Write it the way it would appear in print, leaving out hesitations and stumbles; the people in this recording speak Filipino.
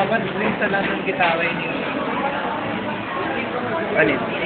dapat rin sa lahat ng gitara yun. Ano yun?